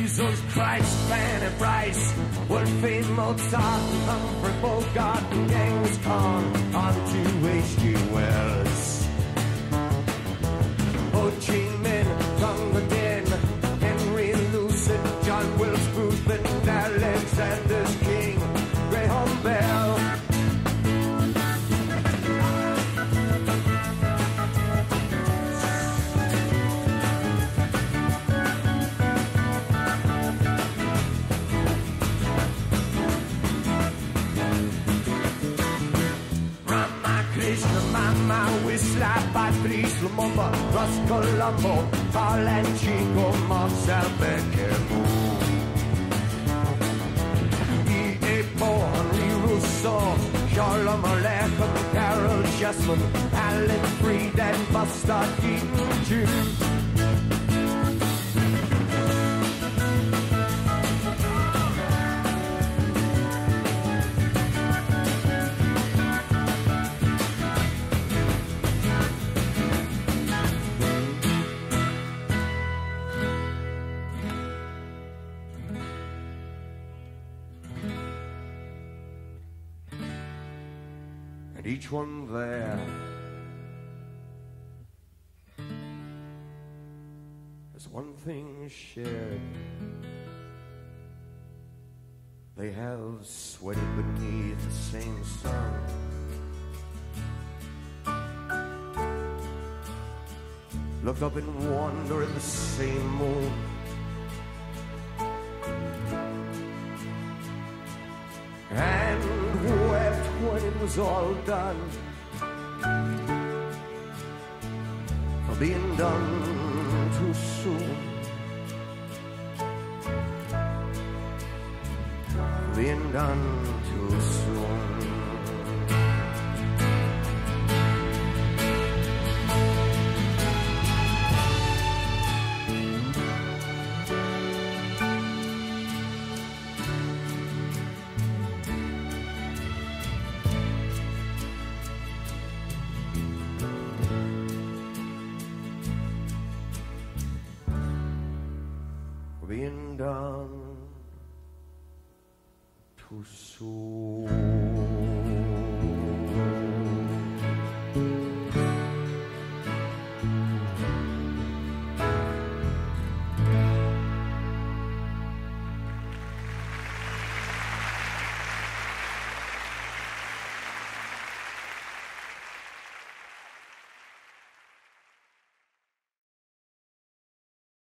Jesus Christ, Fanny Bryce, Wolfie Mozart, Humphrey Bogart, and Genghis Khan, on to H.G. Wells. Ho Chi Minh, Gunga Din, Henry Lucid, John Wilkes Booth, and Alexander's King, Graham Bell. Mama, Whistler, Patrice Lumumba, Ross Colombo, Paul and Chico, Marcel Beckett, E.A. Poe, Henri Rousseau, Charles Marlette, Carol Chessman, Alan Freed, and Buster Keaton, too. And each one there has one thing shared. They have sweated beneath the same sun, looked up in wonder at the same moon, and wept when it was all done, for being done too soon, for being done too soon. Being done too soon.